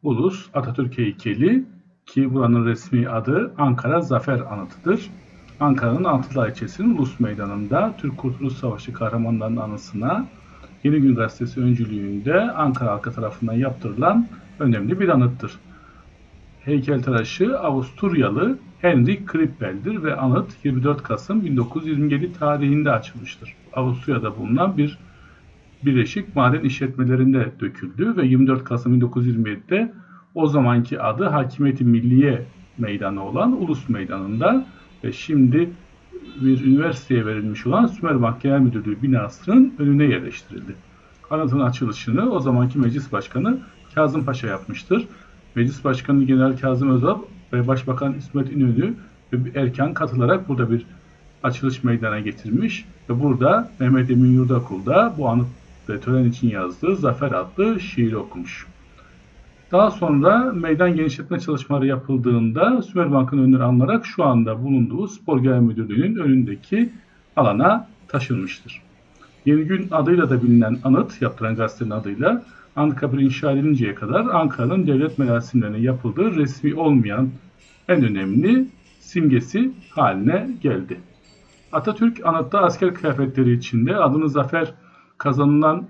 Ulus Atatürk heykeli ki buranın resmi adı Ankara Zafer Anıtı'dır. Ankara'nın Altıdağ ilçesinin Ulus Meydanı'nda Türk Kurtuluş Savaşı kahramanlarının anısına Yeni Gün Gazetesi öncülüğünde Ankara halkı tarafından yaptırılan önemli bir anıttır. Heykeltıraşı Avusturyalı Henrik Krippel'dir ve anıt 24 Kasım 1927 tarihinde açılmıştır. Avusturya'da bulunan bir Birleşik Maden işletmelerinde döküldü ve 24 Kasım 1927'de o zamanki adı Hakimiyeti Milliye Meydanı olan Ulus Meydanı'nda ve şimdi bir üniversiteye verilmiş olan Sümerbank Genel Müdürlüğü binasının önüne yerleştirildi. Anıtın açılışını o zamanki Meclis Başkanı Kazım Paşa yapmıştır. Meclis Başkanı General Kazım Özal ve Başbakan İsmet İnönü erken katılarak burada bir açılış meydana getirmiş ve burada Mehmet Emin Yurdakul da bu anıt ve tören için yazdığı Zafer adlı şiiri okumuş. Daha sonra meydan genişletme çalışmaları yapıldığında Sümerbank'ın önleri alınarak şu anda bulunduğu Spor Genel Müdürlüğü'nün önündeki alana taşınmıştır. Yeni Gün adıyla da bilinen anıt, yaptıran gazetenin adıyla Anıtkabir inşa edilinceye kadar Ankara'nın devlet merasimlerinin yapıldığı resmi olmayan en önemli simgesi haline geldi. Atatürk anıtta asker kıyafetleri içinde adını zafer kazanılan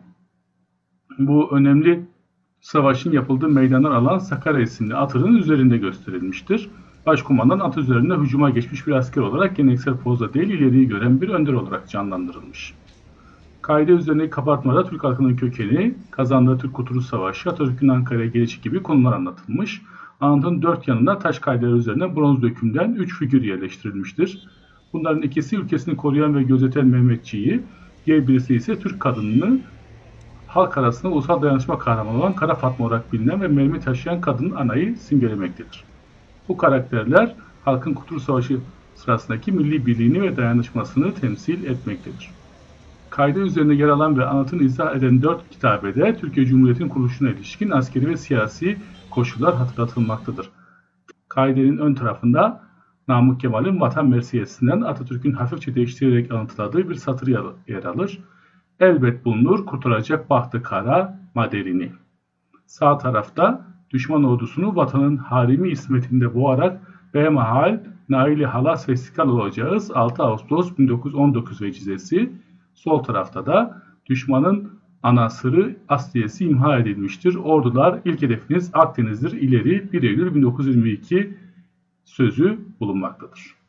bu önemli savaşın yapıldığı meydanlar alan Sakarya isimli atının üzerinde gösterilmiştir. Başkumandan at üzerinde hücuma geçmiş bir asker olarak geleneksel pozda değil ileriyi gören bir önder olarak canlandırılmış. Kaide üzerindeki kabartmada Türk halkının kökeni, kazandığı Türk Kurtuluş Savaşı, Atatürk'ün Ankara'ya gelişi gibi konular anlatılmış. Anıtın dört yanına taş kaideler üzerine bronz dökümden 3 figür yerleştirilmiştir. Bunların ikisi ülkesini koruyan ve gözeten Mehmetçiği, diğer birisi ise Türk kadınını halk arasında ulusal dayanışma kahramanı olan Kara Fatma olarak bilinen ve mermi taşıyan kadın anayı simgelemektedir. Bu karakterler halkın Kurtuluş Savaşı sırasındaki milli birliğini ve dayanışmasını temsil etmektedir. Kaide üzerinde yer alan ve anıtını izah eden 4 kitabede Türkiye Cumhuriyeti'nin kuruluşuna ilişkin askeri ve siyasi koşullar hatırlatılmaktadır. Kaidenin ön tarafında Namık Kemal'in Vatan Mersiyesi'nden Atatürk'ün hafifçe değiştirerek anlatıladığı bir satır yer alır. Elbet bulunur kurtaracak bahtı kara maderini. Sağ tarafta düşman ordusunu vatanın harimi ismetinde boğarak behemahal naili halas ve istiklal olacağız 6 Ağustos 1919 vecizesi. Sol tarafta da düşmanın ana sırrı asliyesi imha edilmiştir. Ordular ilk hedefiniz Akdeniz'dir ileri 1 Eylül 1922 sözü bulunmaktadır.